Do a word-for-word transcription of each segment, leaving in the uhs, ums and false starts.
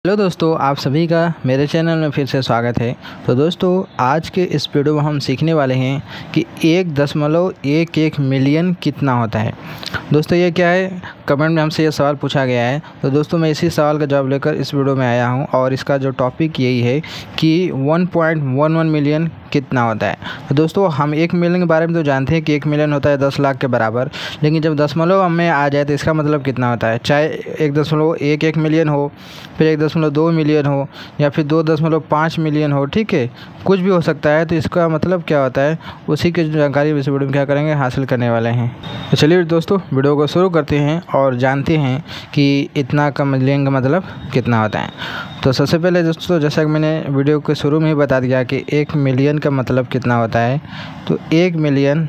Hello दोस्तों, आप सभी का मेरे चैनल में फिर से स्वागत है। तो दोस्तों, आज के इस वीडियो में हम सीखने वाले हैं कि एक दशमलव एक एक मिलियन कितना होता है। दोस्तों ये क्या है, कमेंट में हमसे ये सवाल पूछा गया है। तो दोस्तों मैं इसी सवाल का जवाब लेकर इस वीडियो में आया हूं और इसका जो टॉपिक यही है कि one point one one million कितना होता है। तो दोस्तों हम एक मिलियन के बारे में तो जानते हैं कि एक मिलियन होता है दस लाख के बराबर, लेकिन जब दशमलव में आ जाए तो इसका मतलब कितना होता है। चाहे एक दशमलव एक एक मिलियन हो, फिर एक दशमलव दो मिलियन हो, या फिर दो दशमलव पाँच मिलियन हो, ठीक है, कुछ भी हो सकता है। तो इसका मतलब क्या होता है, उसी की जानकारी इस वीडियो में क्या करेंगे, हासिल करने वाले हैं। तो चलिए दोस्तों वीडियो को शुरू करते हैं और जानते हैं कि इतना का मिलियन का मतलब कितना होता है। तो सबसे पहले दोस्तों, जैसा कि मैंने वीडियो के शुरू में ही बता दिया कि एक मिलियन का मतलब कितना होता है, तो एक मिलियन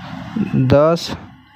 दस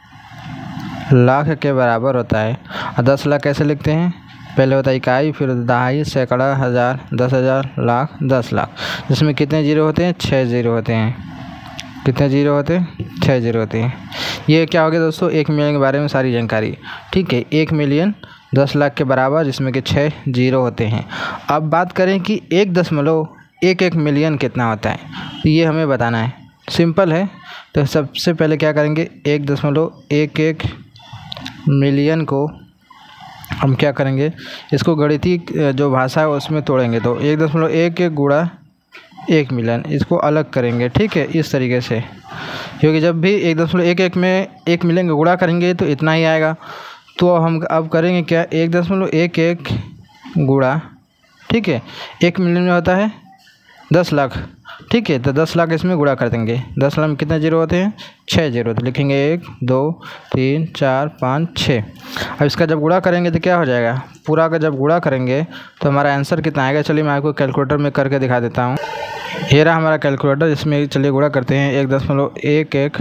लाख के बराबर होता है। और दस लाख कैसे लिखते हैं, पहले होता है इकाई, फिर दहाई, सैकड़ा, हज़ार, दस हज़ार, लाख, दस लाख, जिसमें कितने जीरो होते हैं, छः जीरो होते हैं। कितने जीरो होते हैं, छः जीरो होते हैं। ये क्या हो गया दोस्तों, एक मिलियन के बारे में सारी जानकारी, ठीक है। एक मिलियन दस लाख के बराबर, जिसमें कि छः जीरो होते हैं। अब बात करें कि एक दशमलव एक एक मिलियन कितना होता है, तो ये हमें बताना है। सिंपल है। तो सबसे पहले क्या करेंगे, एक दशमलव एक एक मिलियन को हम क्या करेंगे, इसको गणितीय जो भाषा है उसमें तोड़ेंगे। तो एक दशमलव एक एक गुणा एक मिलियन, इसको अलग करेंगे, ठीक है, इस तरीके से। क्योंकि जब भी एक दशमलव एक एक में एक मिलियन का गुणा करेंगे तो इतना ही आएगा। तो हम अब करेंगे क्या, एक दशमलव एक एक गुणा, ठीक है, एक मिलियन में होता है दस लाख, ठीक है। तो दस लाख इसमें गुणा कर देंगे। दस लाख में कितने जीरो होते हैं, छः जीरो। तो लिखेंगे एक दो तीन चार पाँच छः। अब इसका जब गुणा करेंगे तो क्या हो जाएगा, पूरा का जब गुणा करेंगे तो हमारा आंसर कितना आएगा। चलिए मैं आपको कैलकुलेटर में करके दिखा देता हूँ। ये रहा हमारा कैलकुलेटर, इसमें चलिए गुणा करते हैं। एक दशमलव एक एक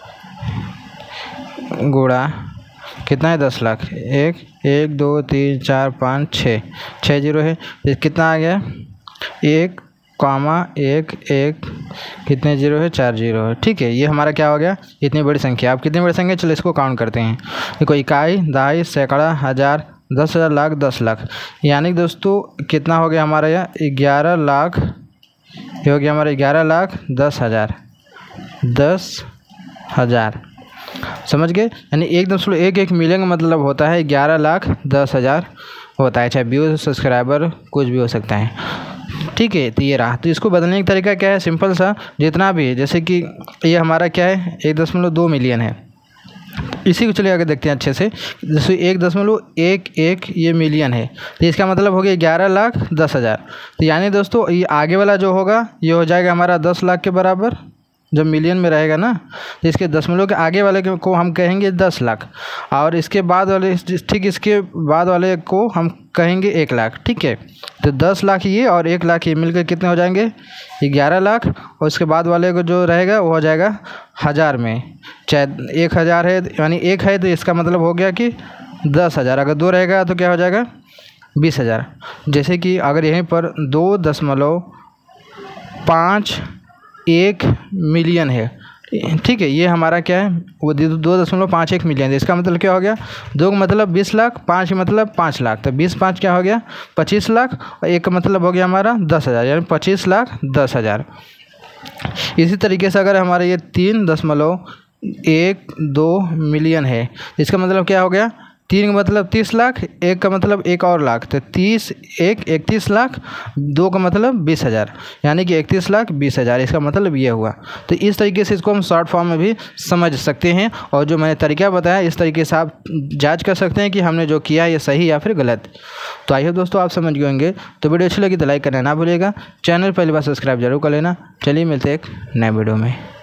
गुणा कितना है, दस लाख। एक एक दो तीन चार पाँच छः, छः जीरो है, तो कितना आ गया, एक कामा एक एक, कितने जीरो है, चार जीरो है, ठीक है। ये हमारा क्या हो गया, इतनी बड़ी संख्या। अब कितनी बड़ी संख्या, चलो इसको काउंट करते हैं। देखो इकाई, दहाई, सैकड़ा, हज़ार, दस हज़ार, लाख, दस लाख, यानी दोस्तों कितना हो गया हमारा, यहाँ ग्यारह लाख, ये हो गया हमारा ग्यारह लाख दस हज़ार, दस हज़ार, समझ गए। यानी एक दशमलव एक एक मिलियन का मतलब होता है ग्यारह लाख दस हज़ार होता है। चाहे व्यूज, सब्सक्राइबर, कुछ भी हो सकता है, ठीक है। तो ये रहा। तो इसको बदलने का तरीका क्या है, सिंपल सा, जितना भी है, जैसे कि ये हमारा क्या है, एक दशमलव दो मिलियन है, इसी को चलिए आगे देखते हैं अच्छे से। जैसे एक दशमलव एक एक ये मिलियन है, तो इसका मतलब हो गया ग्यारह लाख दस हज़ार। तो यानी दोस्तों ये आगे वाला जो होगा ये हो जाएगा हमारा दस लाख के बराबर, जब मिलियन में रहेगा ना। तो इसके दशमलव के आगे वाले को हम कहेंगे दस लाख, और इसके बाद वाले, ठीक इसके बाद वाले को हम कहेंगे एक लाख, ठीक है। तो दस लाख ये और एक लाख ये मिलकर कितने हो जाएंगे, ग्यारह लाख। और उसके बाद वाले को जो रहेगा वो हो जाएगा हज़ार में। चाहे एक हज़ार है, यानी एक है, तो इसका मतलब हो गया कि दस हज़ार। अगर दो रहेगा तो क्या हो जाएगा, बीस हज़ार। जैसे कि अगर यहीं पर दो दशमलव पाँच एक मिलियन है, ठीक है, ये हमारा क्या है, वो दो दशमलव पाँच एक मिलियन है। इसका मतलब क्या हो गया, दो का मतलब बीस लाख, पाँच का मतलब पाँच लाख, तो बीस पाँच क्या हो गया, पच्चीस लाख, और एक का मतलब हो गया हमारा दस हज़ार, यानी पच्चीस लाख दस हज़ार। इसी तरीके से अगर हमारा ये तीन दशमलव एक दो मिलियन है, इसका मतलब क्या हो गया, तीन का मतलब तीस लाख, एक का मतलब एक और लाख, तो तीस एक इकतीस लाख, दो का मतलब बीस हज़ार, यानी कि इकतीस लाख बीस हज़ार। इसका मतलब ये हुआ। तो इस तरीके से इसको हम शॉर्ट फॉर्म में भी समझ सकते हैं, और जो मैंने तरीका बताया इस तरीके से आप जांच कर सकते हैं कि हमने जो किया ये सही या फिर गलत। तो आई होप दोस्तों आप समझ गए होंगे। तो वीडियो अच्छी लगी तो लाइक करना ना भूलिएगा, चैनल पहली बार सब्सक्राइब जरूर कर लेना। चलिए मिलते हैं एक नए वीडियो में।